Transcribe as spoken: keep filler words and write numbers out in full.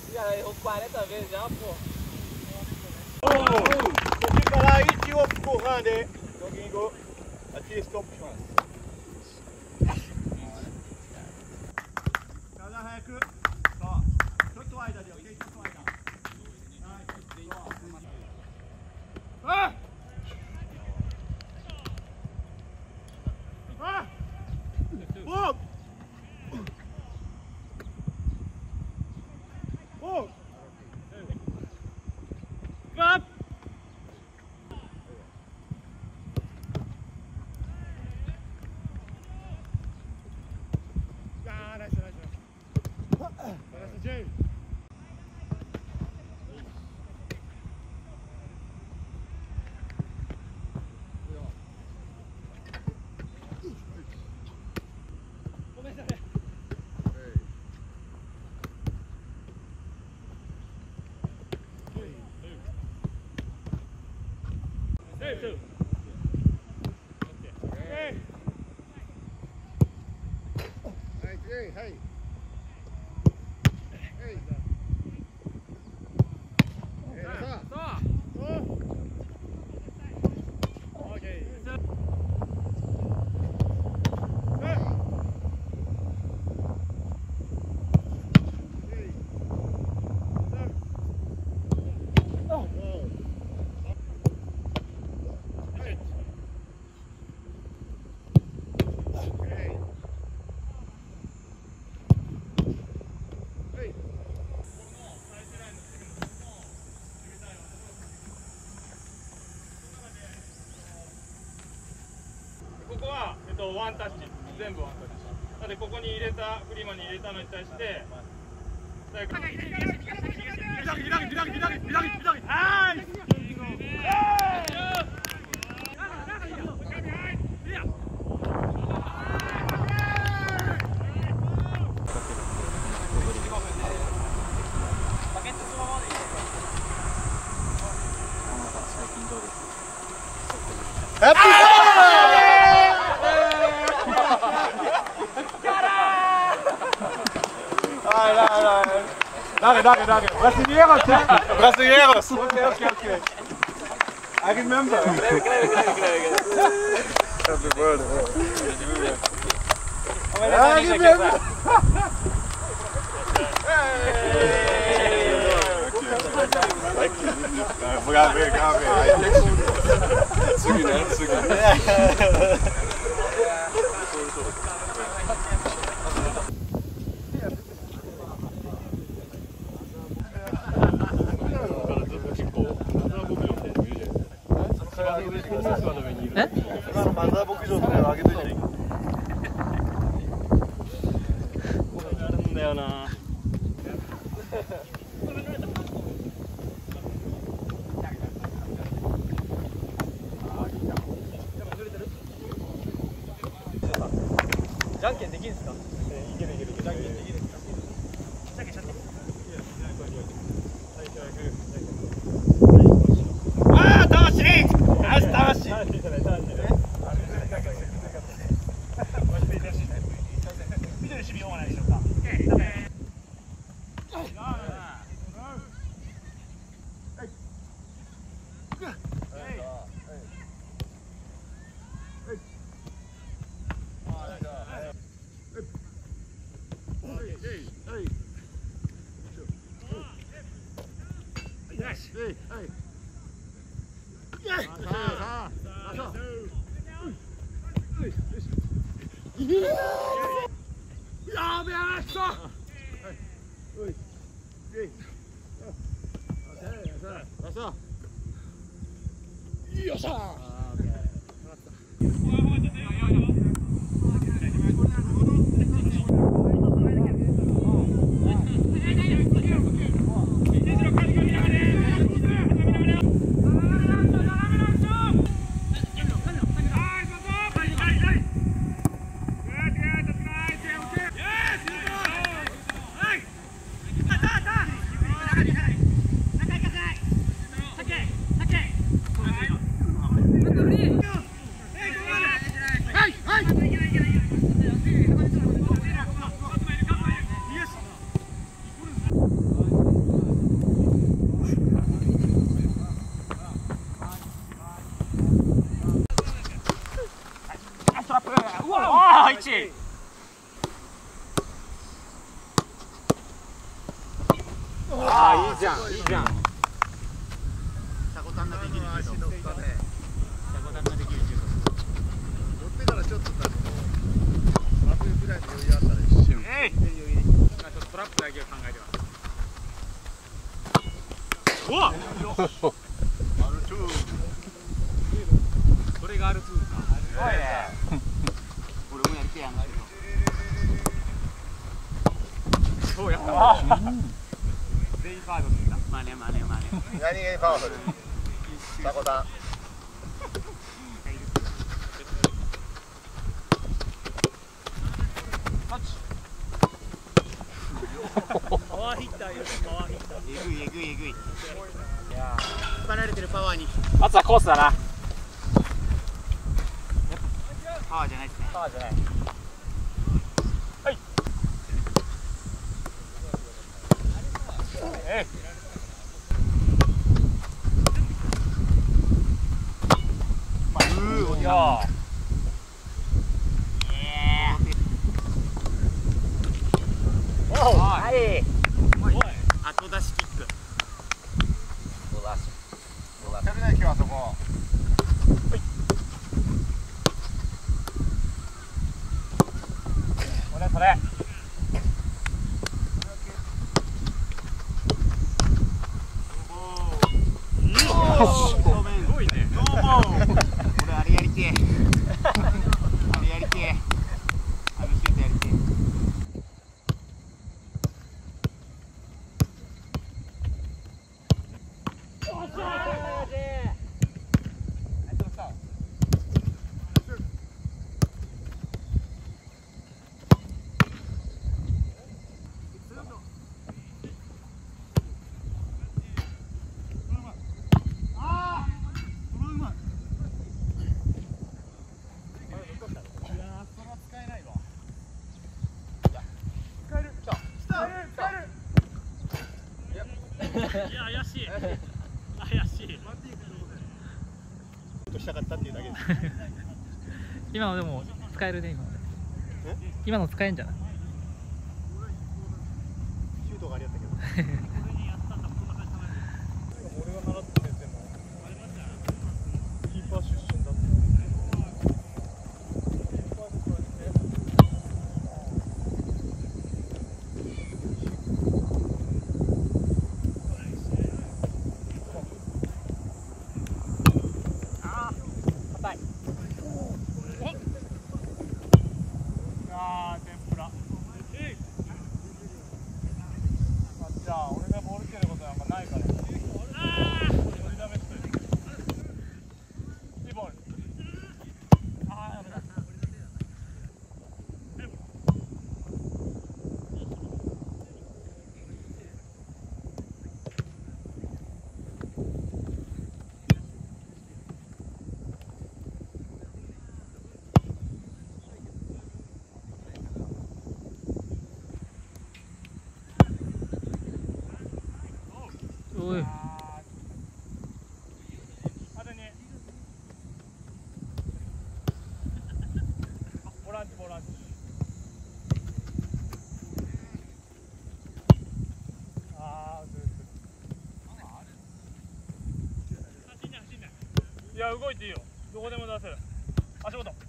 Já errou quarenta vezes já, pô. Fica lá e tira o empurrando, hein? Joguinho, aqui stop chance. 体早く。そう。ちょっと間でよ。ちょっと間。はい。あっ。あっ。おっ。おっ。up. Ah, nice, nice, nice. That's the J. Hey, two. Okay. Hey, hey, hey. Hey. Hey, stop. Okay.ここは、えっと、ワンタッチ、全部ワンタッチ。なので、ここに入れた、フリーマンに入れたのに対して、最後。はい。ハッピーDale, dale, dale. Brasileiros, ¿eh? Brasileiros. Okay, okay, okay. I remember. Creo, creo, creo, creo. Happy birthday. I remember. Ga weer, ga weer. Zugin, hè? Zugin. え？ 今のマザー牧場とか上げてる。なんだよな。じゃんけんできるんですか？いけるいける。じゃんけんできるんですか？じゃんけんしちゃって。ああ、楽しい。あし楽しい。見てる守備はないでしょうか。よっしゃー。 ああ、いいじゃん、いいじゃん。 シャコタンができる柔道。シャコタンができる柔道。乗ってからちょっとだとまずぐらいの余裕あったら一瞬。えい。今ちょっとトラップだけを考えてます。うわ。これがアルツーか。すごいね。俺もやりてえやん。そうやった。全員ファードするんだ。まあねまあねまあね。 何気にパワフル。シャコタン。 パワーヒッターいる。パワーヒッター。 えぐいえぐいえぐい。いや引っ張られてるパワーに。 あとはコースだな。 パワーじゃないですね。 パワーじゃない。はい。えい。うー、いや。はい。 後出しキック。 後出し。後出し。やるね、今日はそこ。 これそれ。 すごいね。どうも。俺あれやりてえ。あれやりてえ。あのシュートやりてえ。 いや怪しい。怪しい。 としたかったっていうだけです。 今のでも使えるね今の。今の使えんじゃない？ シュートがありやったけど。 俺が習った先生もキーパー出身だって。 あー、天ぷら。じゃあ俺がボール蹴ることなんかないから。あー、取りだめしといて。いいボール。あー、やめだ。 おい。 ボランチボランチ。あー、ずっと。いや動いていいよ。どこでも出せる。足元。